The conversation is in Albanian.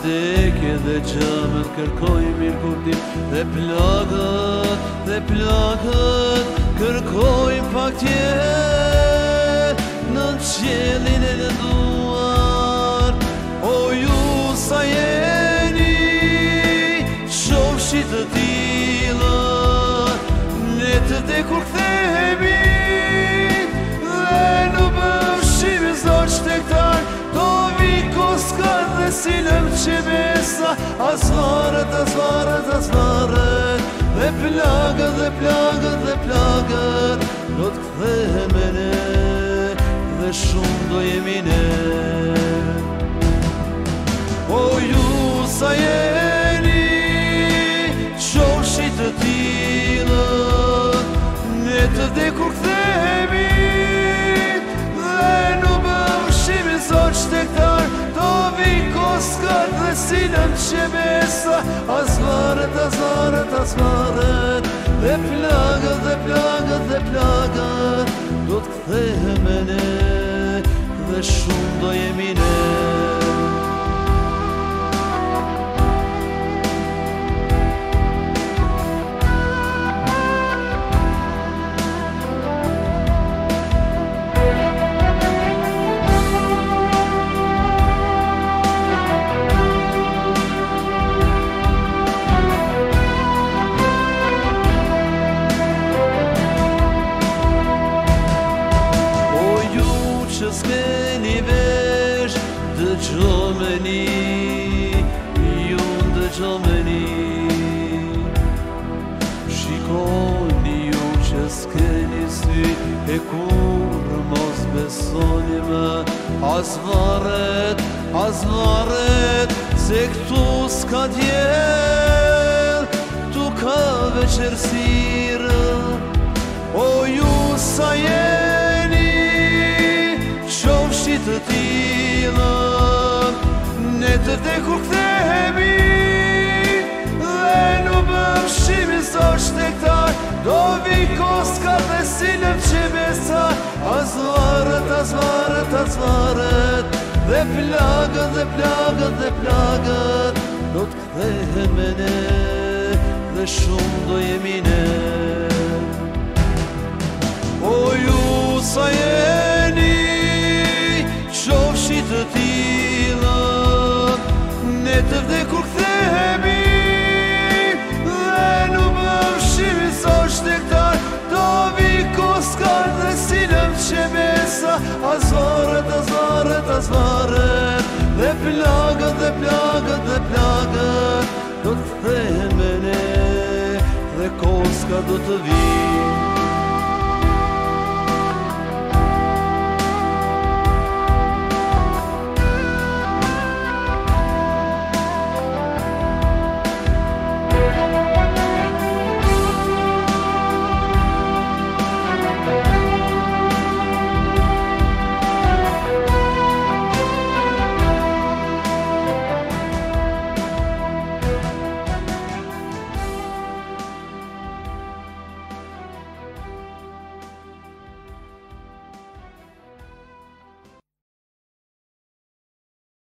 vdekje dhe gjamët kërkoj mirë kuptim dhe plagët kërkoj pak tjetë në qiellin e lënduar. O ju sa jeni qofshit të tillë, ne të vdekur kthehemi dhe në bëshim zor shtektar, do vi koskat dhe silëm qebesa, asvarët dhe plagët do të kthehemi ne dhe shumë do jemi ne. O ju sa jeni qofshit të tillë, ne të vdekur kthehemi dhe në bëshim zor shtektar, do vi koskat dhe silëm qebesa, asvarët dhe plagët do të kthehemi ne dhe shumë do jemi ne. S'keni vesh, dëgjomeni, ju dëgjomeni. Shikoni ju që s'keni sy, e kur mos besoni më, as varet, se këtu s'ka djell, tu ka veç errësirë. O ju sa jeni qofshit të tillë, ne të vdekur kthehemi dhe në bëshim zor shtektar, do vi koskat dhe silëm qebesa, asvarët dhe plagët do të kthehemi ne dhe shumë do jemi ne. O ju sa jeni qofshit të tillë, ne të vdekur kthehemi dhe në bëshim zor shtektar, do vi koskat dhe silëm qebesa, asvarët dhe plagët do të kthehemi ne dhe koska do të vi.